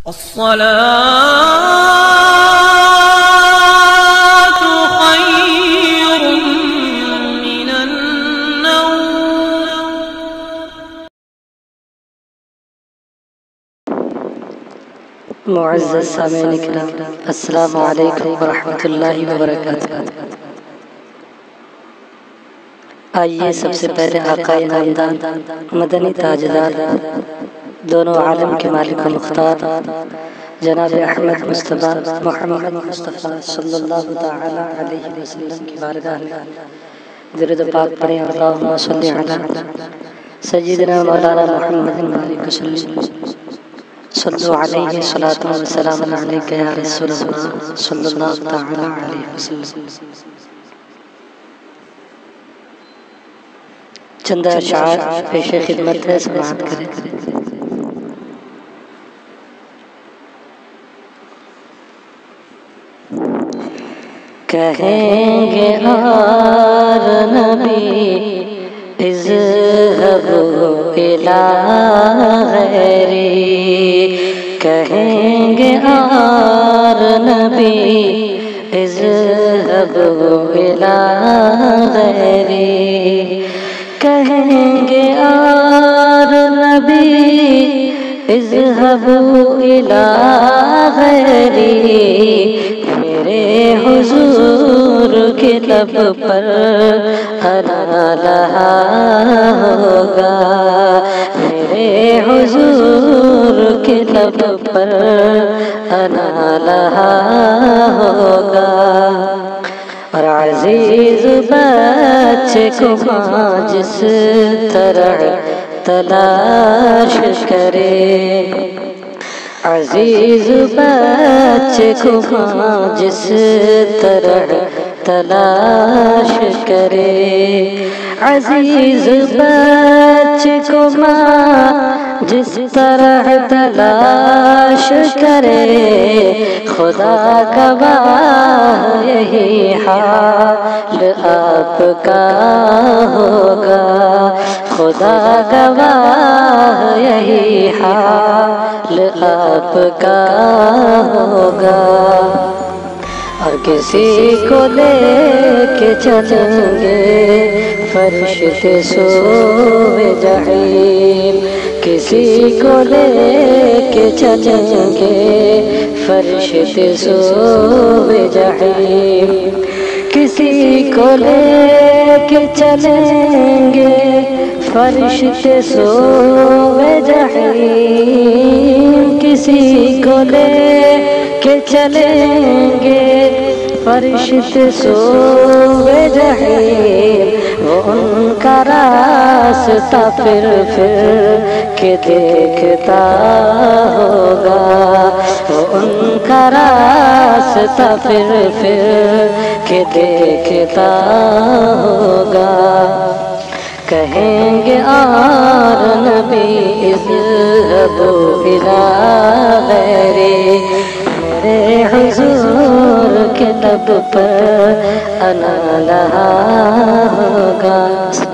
الصلاة خير من النوم. معزز سامعین کرام، السلام علیکم ورحمۃ اللہ وبرکاتہ۔ آئیے سب سے پہلے آقا نامدار مدنی تاجدار دونوں عالم کے مالک و مختار جناب احمد مصطفیٰ محمد مصطفیٰ صلی اللہ تعالی علیہ وسلم کی بارگاہ میں درود پاک پڑھیں۔ اللہم صلی علی سیدنا مولانا محمد مالک صلو علیہ صلاۃ و سلام علیک یا رسول اللہ صلی اللہ تعالی علیہ وسلم۔ چند اشعار پیش خدمت ہے، سماعت کریں۔ کہیں گے آر نبی اذهبوا الی غیری، کہیں گے آر نبی اذهبوا الی غیری، کہیں گے آر نبی اذهبوا الی غیری، میرے حضور کے لب پر انا لہا ہوگا، میرے حضور کے لب پر انا لہا ہوگا، اور عزیز بچے کو ماں جس طرح تلاش کرے، عزیز بچے کو ماں جس طرح تلاش کرے، عزیز بچے کو ماں جس طرح تلاش کرے، خدا گواہ یہی حال آپ کا ہوگا، خدا گواہ یہی حال آپ کا ہوگا، اور کسی کو لے کے چلیں گے فرشتے سوئے جحیم، کسی کو لے کے چلیں گے فرشتے سوئے جحیم، کسی کو لے کے چلیں گے فرشتے سوئے جحیم، کسی کو لے کے چلیں گے فرشتے سوئے جحیم، وہ ان کا راستہ پھر کے دیکھتا ہوگا، وہ ان کا راستہ پھر کے دیکھتا ہوگا، کہیں گے آر نبی اذهبوا الی غیری، میرے حضور کے لب پر انا لہا ہوگا۔